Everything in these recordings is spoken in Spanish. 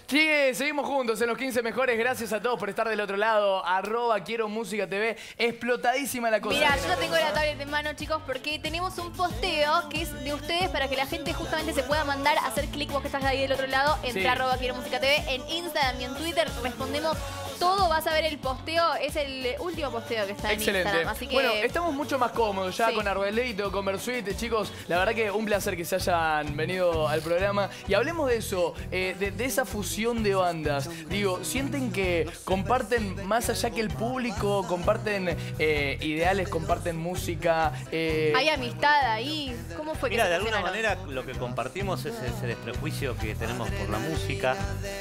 Sí, seguimos juntos en los 15 mejores. Gracias a todos por estar del otro lado. @Quiero Música TV. Explotadísima la cosa. Mira, yo ya tengo la tablet en mano, chicos, porque tenemos un posteo que es de ustedes para que la gente justamente se pueda mandar a hacer clic, vos que estás ahí del otro lado, entra Sí. @Quiero Música TV en Instagram y en Twitter. Respondemos todo, vas a ver el posteo. Es el último posteo que está en Excelente. Instagram. Así que... Bueno, estamos mucho más cómodos ya Sí. con Arbeleito, con Versuit. Chicos, la verdad que un placer que se hayan venido al programa. Y hablemos de eso, de esa fusión de bandas. Digo, ¿sienten que comparten más allá que el público? ¿Comparten ideales? ¿Comparten música? ¿Hay amistad ahí? ¿Cómo fue que Mira, se de alguna fusionaron? manera lo que compartimos es ese desprejuicio que tenemos por la música.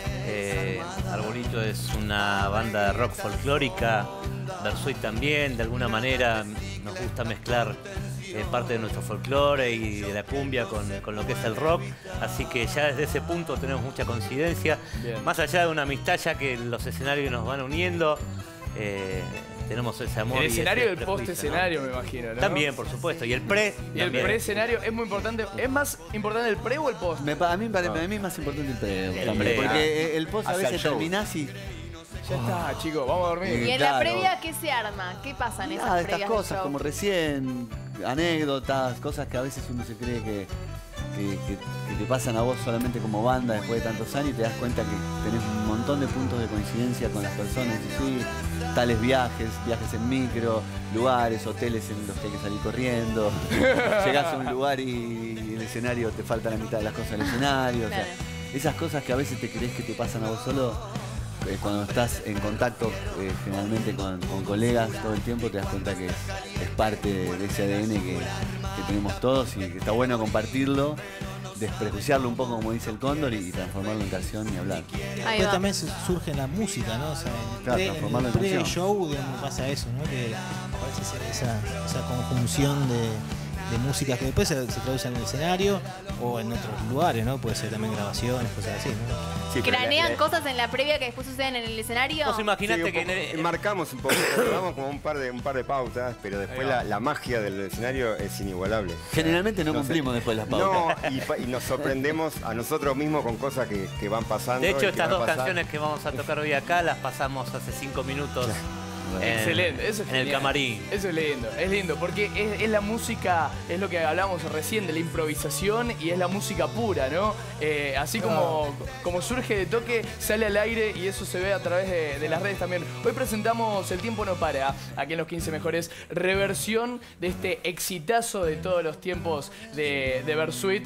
Arbolito es una banda de rock folclórica, Versuit también, de alguna manera nos gusta mezclar parte de nuestro folclore y de la cumbia con lo que es el rock, así que ya desde ese punto tenemos mucha coincidencia. Bien. Más allá de una amistad, ya que los escenarios nos van uniendo, tenemos ese amor. El y ese escenario y el desprejuicio, post-escenario, ¿no? me imagino, ¿no? También, por supuesto, y el pre. Y el también. pre-escenario es muy importante. ¿Es más importante el pre o el post? A mí es más importante el pre. El también, pre. porque el post a Hacia el veces show. terminás y Ya está, chicos, vamos a dormir. ¿Y en la Claro. previa qué se arma? ¿Qué pasa en esas nada, previas estas del cosas, show? como recién, anécdotas, cosas que a veces uno se cree que te pasan a vos solamente como banda después de tantos años y te das cuenta que tenés un montón de puntos de coincidencia con las personas. Y sí, tales viajes en micro, lugares, hoteles en los que hay que salir corriendo. Llegás a un lugar y el escenario te falta la mitad de las cosas del escenario. O sea, Claro. esas cosas que a veces te crees que te pasan a vos solo, cuando estás en contacto generalmente con colegas todo el tiempo, te das cuenta que es parte de ese ADN que tenemos todos y que está bueno compartirlo, desprejuiciarlo un poco como dice el Cóndor y transformarlo en canción y hablar. Ahí Después va. también surge en la música, ¿no? O sea, Claro, en transformarlo el en canción. pre-show, digamos, pasa eso, ¿no? Que aparece esa conjunción de música que después se traduce en el escenario o en otros lugares, ¿no? Puede ser también grabaciones, cosas así, ¿no? Sí, pero ¿Cranean cosas en la previa que después suceden en el escenario? Vos imaginate Sí, que un poco, marcamos un poco, damos como un par de pautas, pero después la magia del escenario es inigualable. Generalmente no No sé. cumplimos después las pautas. No, y nos sorprendemos a nosotros mismos con cosas que van pasando. De y hecho, que estas van a dos pasar. canciones que vamos a tocar hoy acá las pasamos hace 5 minutos. Excelente, eso es en el genial. camarín. Eso es lindo, porque es la música, es lo que hablábamos recién de la improvisación y es la música pura, ¿no? Así como surge de toque, sale al aire y eso se ve a través de las redes también. Hoy presentamos El Tiempo No Para, aquí en los 15 mejores, reversión de este exitazo de todos los tiempos de Versuit,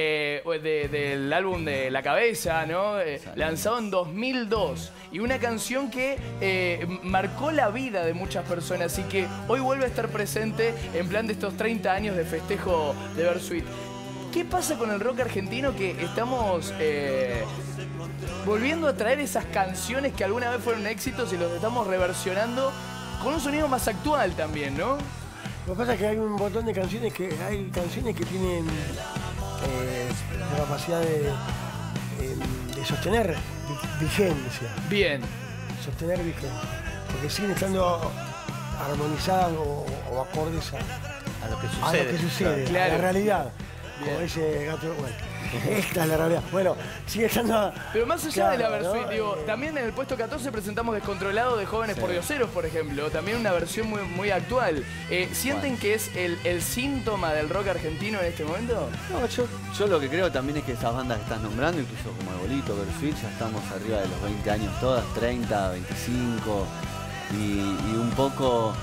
del álbum de La Cabeza, ¿no? Lanzado en 2002 y una canción que marcó la vida de muchas personas y que hoy vuelve a estar presente en plan de estos 30 años de festejo de Versuit. ¿Qué pasa con el rock argentino que estamos volviendo a traer esas canciones que alguna vez fueron éxitos y los estamos reversionando con un sonido más actual también, ¿no? Lo que pasa es que hay un montón de canciones que tienen la capacidad de sostener vigencia. Bien. Sostener vigencia. Porque siguen estando armonizadas o acordes A lo que a lo que sucede, Claro. a la realidad. Bien. Como ese gato, bueno, esta es la realidad. Bueno, sigue estando... Pero más allá de la Claro, Versuit, ¿no? digo, también en el puesto 14 presentamos Descontrolado de Jóvenes Pordioseros, por ejemplo. También una versión muy actual. ¿Sienten que es el síntoma del rock argentino en este momento? No, yo lo que creo también es que esas bandas que estás nombrando, incluso como Arbolito, Versuit, ya estamos arriba de los 20 años todas, 30, 25, y un poco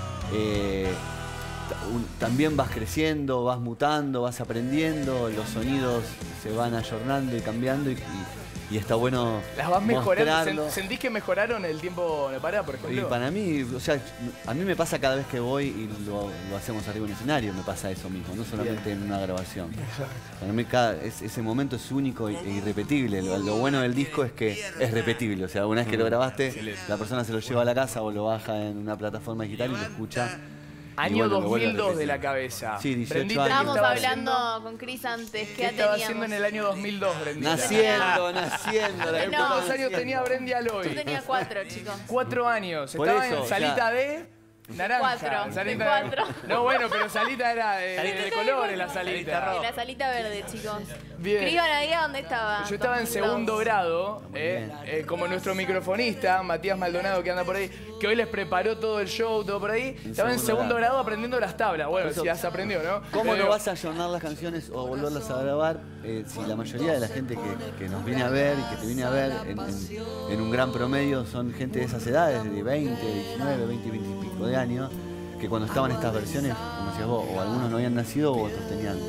también vas creciendo, vas mutando, vas aprendiendo, los sonidos se van ayornando y cambiando y está bueno Las vas mejorando. mostrarlo. ¿Sentís que mejoraron el tiempo no para, por Y ejemplo? para mí, o sea, a mí me pasa cada vez que voy y lo hacemos arriba en el escenario, me pasa eso mismo, no solamente en una grabación. Exacto. Para mí ese momento es único e irrepetible. Lo bueno del disco es que es repetible, o sea, una vez que lo grabaste, la persona se lo lleva a la casa o lo baja en una plataforma digital y lo escucha. Año Y bueno, lo vuelve a 2002 de repetir. la cabeza. Sí, 18 Brendita, años. ¿qué Estábamos estaba hablando haciendo? con Cris antes. ¿Qué ¿Qué edad estaba teníamos? haciendo en el año 2002, Brendita? Naciendo. No. ¿Cuántos años tenía Brendi Yo Aloy? tenía 4, chicos. 4 años. Por Estaba eso, en o sea, salita de... Naranja. Cuatro, Salita de cuatro. No, bueno, pero salita era de colores la salita. Y la salita verde, chicos. Bien. Criban ahí a dónde estaba. Yo estaba en segundo grado, como nuestro microfonista, Matías Maldonado, que anda por ahí, que hoy les preparó todo el show, todo por ahí. Estaba en segundo grado aprendiendo las tablas. Bueno, si ya se aprendió, ¿no? ¿Cómo Pero- no vas a ayornar las canciones o volverlas a grabar si la mayoría de la gente que nos viene a ver y que te viene a ver en un gran promedio son gente de esas edades, de 20, 19, 20 y pico de años, que cuando estaban estas versiones, como decías vos, o algunos no habían nacido o otros tenían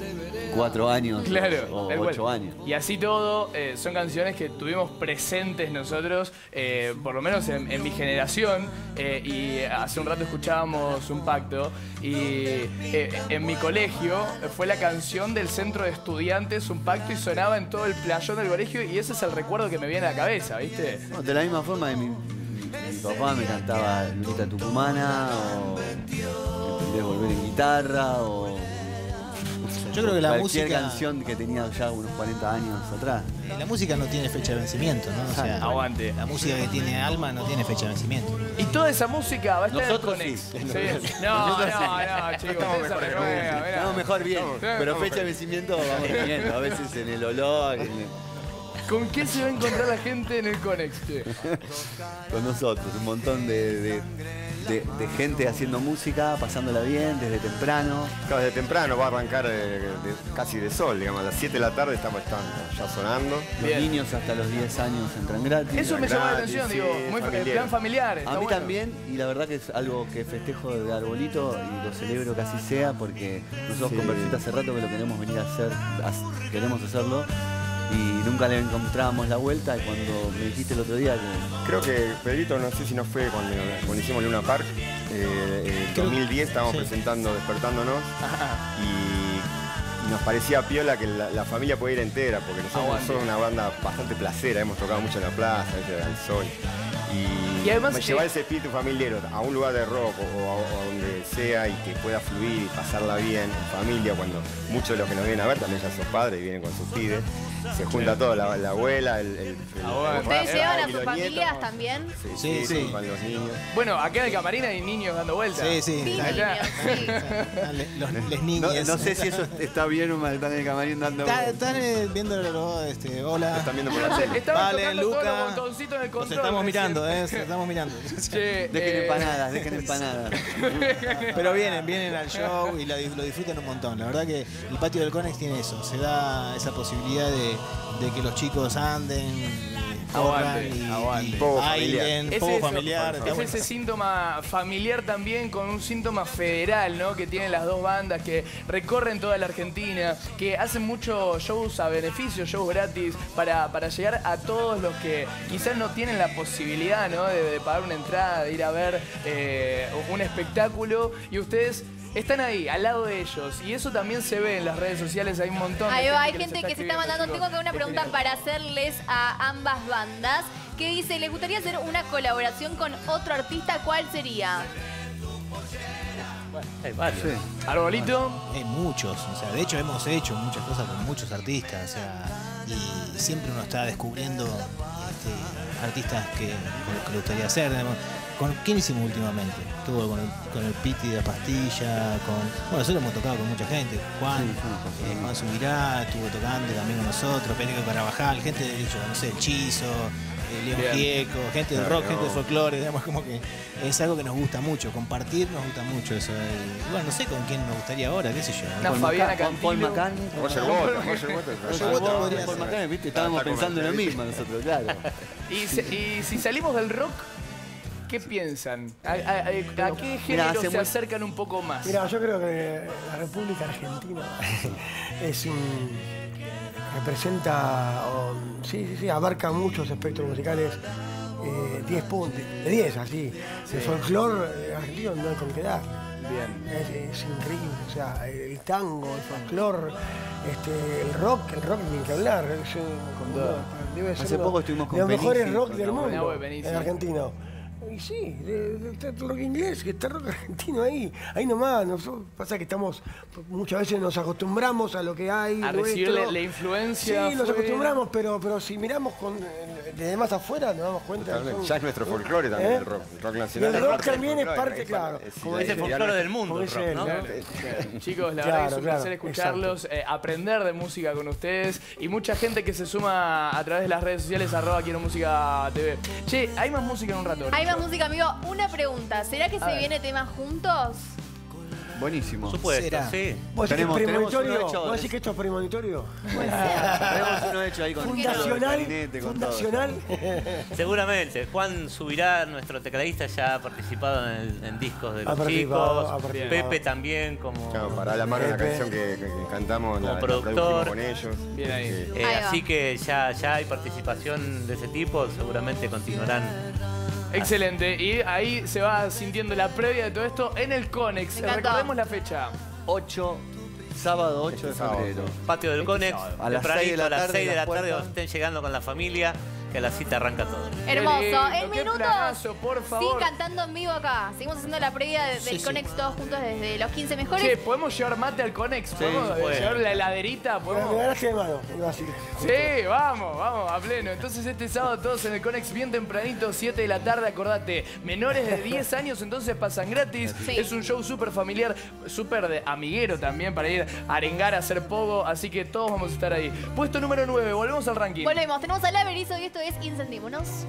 4 años Claro, o tal cual. 8 años. Y así todo, son canciones que tuvimos presentes nosotros, por lo menos en mi generación, y hace un rato escuchábamos Un Pacto, y en mi colegio fue la canción del centro de estudiantes Un Pacto y sonaba en todo el playón del colegio y ese es el recuerdo que me viene a la cabeza, ¿viste? No, de la misma forma mi papá me cantaba Lulita Tucumana o Entendés Volver en Guitarra o Yo creo que la cualquier música, canción que tenía ya unos 40 años atrás. la música no tiene fecha de vencimiento, ¿no? O sea, Aguante. la música que tiene alma no tiene fecha de vencimiento. Y toda esa música va a estar Nosotros en Conex. sí. No, Nosotros no, chicos. Estamos ustedes se mejor, renuevan, mirá. Estamos mejor bien, pero estamos fecha de vencimiento vamos teniendo, a veces en el olor, ¿Con qué se va a encontrar la gente en el Conex, che? con nosotros, un montón de gente haciendo música, pasándola bien desde temprano. Claro, desde temprano va a arrancar casi de sol, digamos, a las 7 de la tarde estamos ya sonando. Los Bien. niños hasta los 10 años entran gratis. Eso me llamó la Gratis, atención, sí, digo, muy familiar. plan familiar. está A mí bueno. también, y la verdad que es algo que festejo de arbolito y lo celebro que así sea, porque nosotros Sí. con Versita hace rato que lo queremos venir a hacer, queremos hacerlo, y nunca le encontramos la vuelta, y cuando me dijiste el otro día que Creo que Pedrito, no sé si no fue cuando hicimos Luna Park, en 2010 estábamos sí. presentando Despertándonos y nos parecía piola que la familia puede ir entera, porque nosotros Aguante. somos una banda bastante placera, hemos tocado mucho en la plaza, al sol. Y además llevar ese espíritu familiar a un lugar de rock o a donde sea y que pueda fluir y pasarla bien en familia, cuando muchos de los que nos vienen a ver también ya son padres y vienen con sus pibes. Se junta todo, la abuela, el Abuela. ¿Ustedes papá, llevan a y sus los familias nietos. también? Sí, sí. Con los niños. Bueno, acá en el camarín hay niños dando vueltas. Sí, sí. Sí, Ahí está. niños, sí. Los no, niños. no sé si eso está bien o mal, están en el camarín dando. Están viéndolo, hola. Están viendo por la tele. Estaban Vale, tocando todos Luca. los botoncitos en el Nos control. estamos recién. mirando, se estamos mirando. Che, Dejen empanadas. Pero vienen al show y lo disfrutan un montón. La verdad que el patio del Conex tiene eso. Se da esa posibilidad de que los chicos anden, corran Aguante, aguante. y Poco bailen, Es poco eso, familiar. es está bueno. ese síntoma familiar también con un síntoma federal, ¿no? Que tienen las dos bandas que recorren toda la Argentina, que hacen muchos shows a beneficio, shows gratis, para llegar a todos los que quizás no tienen la posibilidad, ¿no? De pagar una entrada, de ir a ver un espectáculo, y ustedes están ahí, al lado de ellos, y eso también se ve en las redes sociales, hay un montón de Ahí va, hay les gente está que se está escribiendo, mandando. chicos. Tengo que una pregunta para hacerles a ambas bandas. Que dice, ¿les gustaría hacer una colaboración con otro artista? ¿Cuál sería? Hay varios. Sí. Arbolito. Hay muchos, o sea, de hecho hemos hecho muchas cosas con muchos artistas, o sea, y siempre uno está descubriendo artistas que le gustaría hacer. ¿Con quién hicimos últimamente? Estuvo con el Piti de la Pastilla, bueno, nosotros hemos tocado con mucha gente, Juan, Sí, Juan Subirá, estuvo tocando también con nosotros, Peneco Carabajal, gente de hecho, no sé, El Chizo, León Bien. Gieco, gente del Claro, rock, gente de folclore, digamos, como que es algo que nos gusta mucho, compartir nos gusta mucho eso. Y bueno, no sé con quién nos gustaría ahora, qué sé yo. Una Fabiana Cantilo. Paul McCartney. Roger Waters. Roger Waters podría Paul ser. McCartney, ¿viste? Estábamos Está como pensando en lo entrevista. mismo nosotros, claro. Y si salimos del rock, ¿qué piensan? ¿A qué género hace se muy- acercan un poco más? Mira, yo creo que la República Argentina representa, sí, abarca muchos espectros musicales, 10 puntos, de 10 así. El folclore argentino no hay con qué dar. Bien. Es increíble, o sea, el tango, el folclore, el rock ni que hablar. Debe ser Hace uno poco estuvimos con de los mejores Penisi, rock del con mundo, Nahue Penisi. el argentino. Y sí, está el rock inglés, que está el rock argentino ahí nomás. Nosotros, pasa que estamos, muchas veces nos acostumbramos a lo que hay. A recibir la influencia. Sí, nos fuera. acostumbramos, pero si miramos desde más afuera nos damos cuenta. Ya es nuestro folclore también, el rock Y nacional. el rock parte del también es folclore, parte, claro. como Es el folclore del mundo, el como rock, dice ¿no? él, Chicos, la Claro, verdad que es un claro, placer escucharlos, aprender de música con ustedes y mucha gente que se suma a través de las redes sociales @QuieroMúsica.tv. Che, hay más música en un rato. Hay más música, amigo. Una pregunta. ¿Será que A se ver. viene temas juntos? Buenísimo. Por supuesto, Será. sí. ¿Vos decís que es Tenemos uno premonitorio? hecho. ¿Vos decís que esto es premonitorio? Tenemos uno hecho ahí con Fundacional. clarinete, con todo. Fundacional. Seguramente. Juan Subirá, nuestro tecladista, ya ha participado en discos de Ha los participado, chicos. ha participado. Pepe también, como... Claro, para la mano una Pepe. canción que cantamos, Como la productor. producimos con ellos. Bien ahí. Sí. Ahí va. así que ya hay participación de ese tipo, seguramente continuarán. Excelente. Y ahí se va sintiendo la previa de todo esto en el Conex. Me encantó. Recordemos la fecha. Sábado 8 de sábado, febrero. Patio del Conex, A las tempranito, 6 de la a las tarde, 6 de la las tarde, puertas. cuando estén llegando con la familia, que a la cita arranca todo. Hermoso. Qué lindo, En qué minutos. planazo, por favor. Sí, cantando en vivo acá. Seguimos haciendo la previa del Sí. Conex todos juntos desde los 15 mejores. Che, ¿podemos llevar mate al Conex? ¿Podemos puede. llevar la heladerita? Me ¿Podemos? ganaste de mano, iba a decir. Sí, vamos, a pleno. Entonces este sábado todos en el Conex bien tempranito, 7 de la tarde, acordate. Menores de 10 años entonces pasan gratis. Sí. Es un show súper familiar, súper de amiguero también para ir a arengar, a hacer pogo. Así que todos vamos a estar ahí. Puesto número 9, volvemos al ranking. Volvemos. Tenemos a La Berizo y esto es Incendémonos.